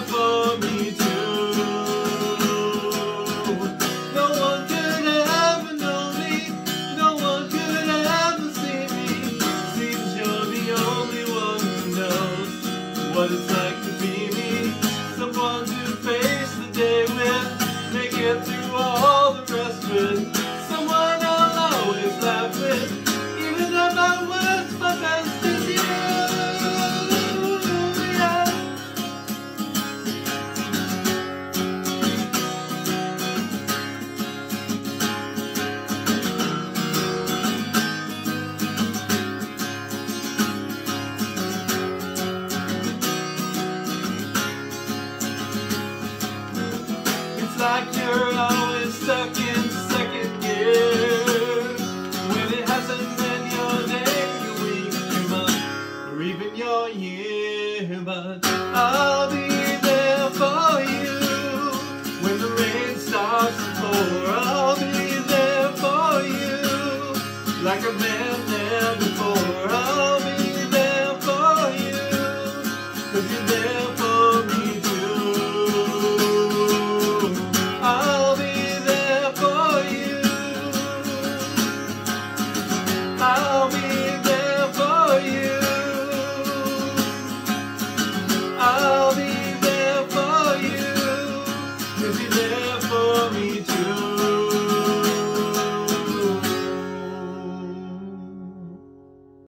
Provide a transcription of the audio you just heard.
for me too. No one could ever know me, no one could ever see me. Seems you're the only one who knows what it's like to be me. Someone to face the day with, make it through all the rest with. Someone I'll always laugh with, even at my worst, my best is you. Yeah. It's like you're always stuck in second gear, when it hasn't been your day, your week, your month, or even your year. But I'll be there for you when the rain starts to pour. I'll be there for you like I've been there before. I'll be there for you 'cause you're there for me too. I'll be there for you. I'll be there for you. I'll be there for you. You'll be there for me too.